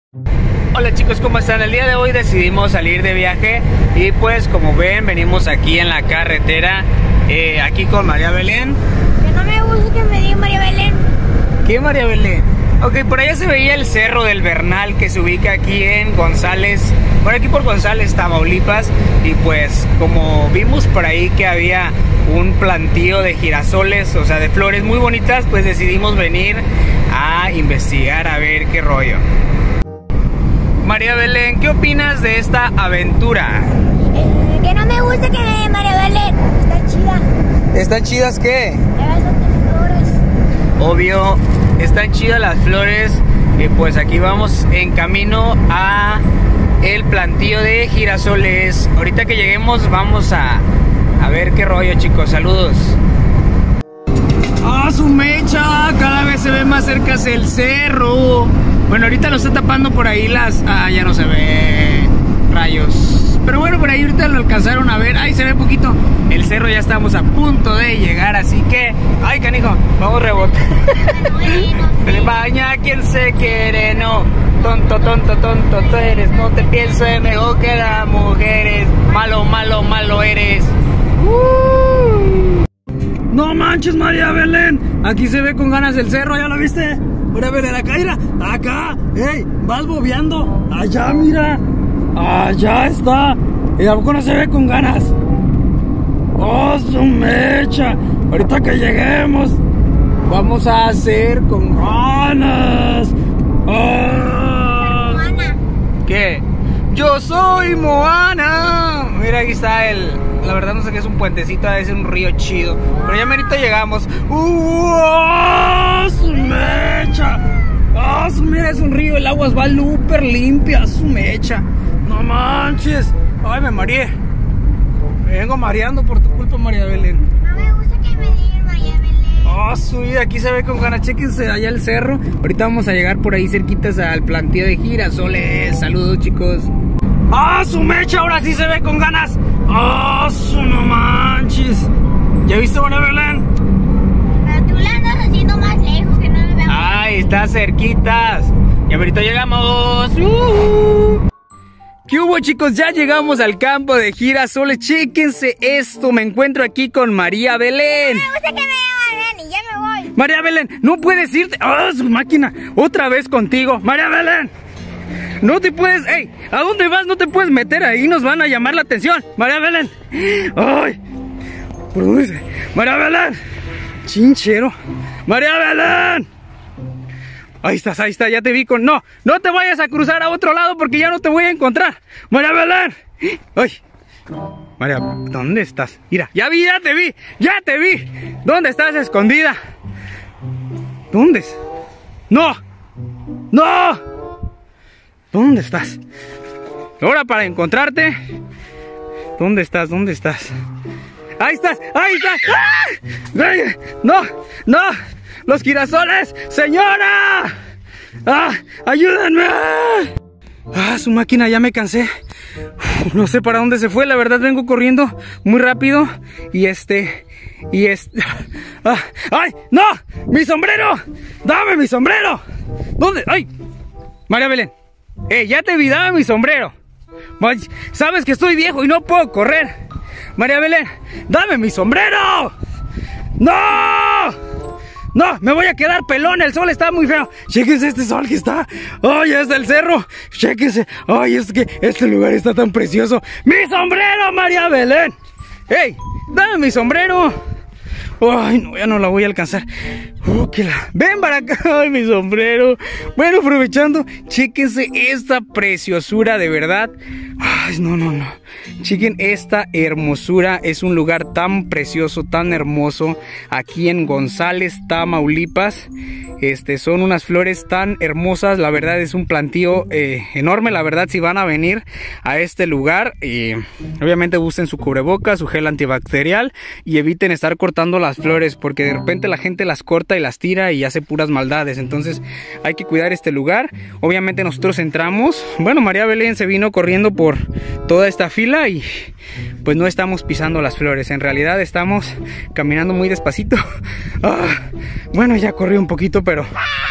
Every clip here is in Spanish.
Hola chicos, ¿cómo están? El día de hoy decidimos salir de viaje y pues como ven venimos aquí en la carretera, aquí con María Belén. Que no me gusta que me diga María Belén. ¿Qué María Belén? Ok, por allá se veía el Cerro del Bernal que se ubica aquí en González, por aquí por González, Tamaulipas. Y pues como vimos por ahí que había un plantío de girasoles, o sea de flores muy bonitas, pues decidimos venir a investigar a ver qué rollo. María Belén, ¿qué opinas de esta aventura? Que no me gusta que me diga María Belén. Está chida. ¿Están chidas qué? Hay bastantes flores. Obvio, están chidas las flores. Pues aquí vamos en camino a el plantío de girasoles. Ahorita que lleguemos vamos a ver qué rollo, chicos. Saludos. ¡Ah, su mecha! Cada vez se ve más cerca el cerro. Bueno, ahorita lo está tapando por ahí las... Ah, ya no se ve. Rayos. Pero bueno, por ahí ahorita lo alcanzaron a ver. Ahí se ve poquito. El cerro ya estamos a punto de llegar, así que... ¡Ay, canijo! Vamos rebote. Se baña quien se quiere, no. Tonto, tonto, tonto tú eres. No te pienses mejor que las mujeres. Malo, malo, malo eres. No manches, María Belén. Aquí se ve con ganas el cerro, ¿ya lo viste? María Belén, acá, mira. Acá. ¡Ey! Vas bobeando. Allá, mira. Allá está. ¿Y a poco no se ve con ganas? ¡Oh, su mecha! Ahorita que lleguemos vamos a hacer con ganas. ¡Oh! Moana. ¿Qué? Yo soy Moana. Mira, aquí está el... La verdad no sé qué es un puentecito, es un río chido. Pero ya merito llegamos. ¡Su mecha! ¡Ah, su mecha! Es un río, el agua va súper limpia, su mecha. No manches. Ay, me mareé. Me vengo mareando por tu culpa, María Belén. No me gusta que me diga María Belén. Oh, su vida, aquí se ve con ganas. Chéquense allá el cerro. Ahorita vamos a llegar por ahí cerquitas al plantío de girasoles. Saludos, chicos. ¡Ah, su mecha! Ahora sí se ve con ganas. ¡Ah, su no manches! ¿Ya viste, María Belén? Pero tú la andas haciendo más lejos, que no me veamos. ¡Ay, está cerquitas! Y ahorita llegamos. ¿Qué hubo, chicos? Ya llegamos al campo de girasoles. Chéquense esto. Me encuentro aquí con María Belén. No me gusta que me diga María Belén y ya me voy. María Belén, no puedes irte. ¡Ah, su máquina! Otra vez contigo. María Belén. No te puedes... ¡Ey! ¿A dónde vas? No te puedes meter ahí. Nos van a llamar la atención. María Belén. ¡Ay! ¿Por dónde se...? María Belén. Chinchero. María Belén. Ahí estás, ya te vi con... No, no te vayas a cruzar a otro lado porque ya no te voy a encontrar. María Belén. ¡Ay! María, ¿dónde estás? Mira, ya te vi. ¿Dónde estás escondida? ¿Dónde? ¡No! ¡No! ¿Dónde estás? Ahora para encontrarte. ¿Dónde estás? Ahí estás. ¡Ah! No. Los girasoles. Señora. Ayúdenme. Su máquina, ya me cansé. No sé para dónde se fue. La verdad vengo corriendo muy rápido. ¡Ay! ¡No! ¡Mi sombrero! ¡Dame mi sombrero! ¿Dónde? ¡Ay! María Belén. Ya te vi, dame mi sombrero. Sabes que estoy viejo y no puedo correr. María Belén, dame mi sombrero. ¡No! No, me voy a quedar pelón, el sol está muy feo. Chéquense este sol que está. ¡Ay, es del cerro! Chéquense. ¡Ay, es que este lugar está tan precioso! ¡Mi sombrero, María Belén! ¡Ey! ¡Dame mi sombrero! Ay, no, ya no la voy a alcanzar. Ven para acá. Ay, mi sombrero. Bueno, aprovechando, chéquense esta preciosura, de verdad. Ay, no. Chequen esta hermosura. Es un lugar tan precioso, tan hermoso. Aquí en González, Tamaulipas. Son unas flores tan hermosas. La verdad es un plantío enorme. La verdad, si van a venir a este lugar, obviamente usen su cubrebocas, su gel antibacterial y eviten estar cortando las flores, porque de repente la gente las corta y las tira y hace puras maldades. Entonces hay que cuidar este lugar. Obviamente nosotros entramos. Bueno, María Belén se vino corriendo por toda esta fila y pues no estamos pisando las flores. En realidad estamos caminando muy despacito. Bueno, ya corrí un poquito, pero... ¡Ah!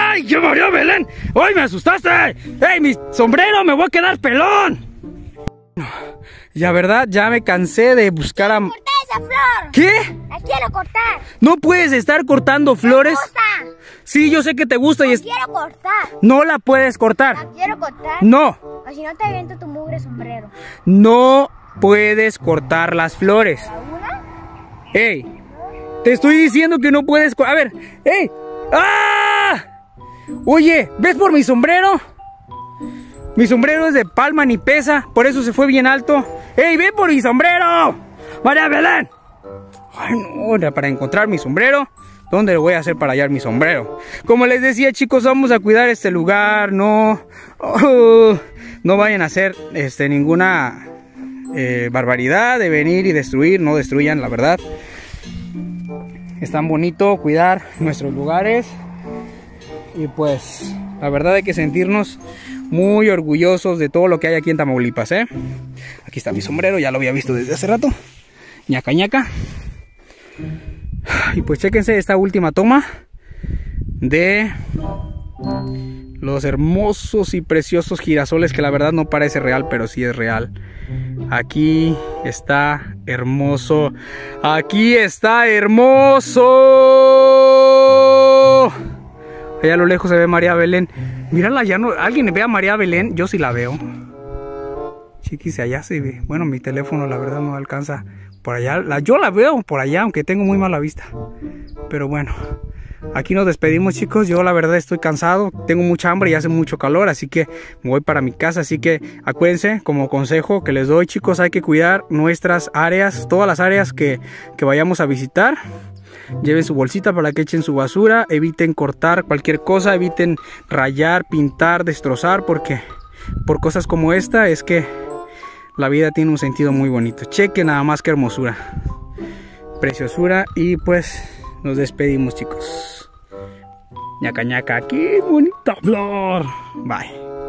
¡Ay, qué María Belén! ¡Ay, me asustaste! ¡Ey, mi sombrero! ¡Me voy a quedar pelón! Ya, verdad, ya me cansé de buscar a... ¡Corta esa flor! ¿Qué? ¡La quiero cortar! No puedes estar cortando flores. ¡Me gusta! Sí, yo sé que te gusta y ¡La es... quiero cortar! No la puedes cortar. ¡La quiero cortar! No, O si no te aviento tu mugre sombrero. no puedes cortar las flores. ¿La una? ¡Ey! Te estoy diciendo que no puedes... A ver, ¡ey! ¡Ah! Oye, ¿ves por mi sombrero? Mi sombrero es de palma ni pesa, por eso se fue bien alto. ¡Ey, ven por mi sombrero! ¡María Belén! Ay, no, era para encontrar mi sombrero. ¿Dónde lo voy a hacer para hallar mi sombrero? Como les decía, chicos, vamos a cuidar este lugar. No, no vayan a hacer ninguna barbaridad de venir y destruir. No destruyan, la verdad. Es tan bonito cuidar nuestros lugares. Y pues, la verdad hay que sentirnos muy orgullosos de todo lo que hay aquí en Tamaulipas, ¿eh? Aquí está mi sombrero, ya lo había visto desde hace rato. Ñaca, ñaca. Y pues chéquense esta última toma de los hermosos y preciosos girasoles, que la verdad no parece real, pero sí es real. Aquí está hermoso. Aquí está hermoso. Allá a lo lejos se ve María Belén. Mírala, ya no. ¿Alguien ve a María Belén? Yo sí la veo. Chiquis, allá se ve. Bueno, mi teléfono la verdad no alcanza por allá. Yo la veo por allá, aunque tengo muy mala vista. Pero bueno, aquí nos despedimos, chicos. Yo la verdad estoy cansado, tengo mucha hambre y hace mucho calor, así que me voy para mi casa. Así que acuérdense, como consejo que les doy, chicos, hay que cuidar nuestras áreas, todas las áreas que vayamos a visitar. Lleven su bolsita para que echen su basura, eviten cortar cualquier cosa, eviten rayar, pintar, destrozar, porque por cosas como esta es que la vida tiene un sentido muy bonito. Chequen nada más que hermosura, preciosura. Y pues nos despedimos, chicos. Ñaca ñaca, qué bonita flor. Bye.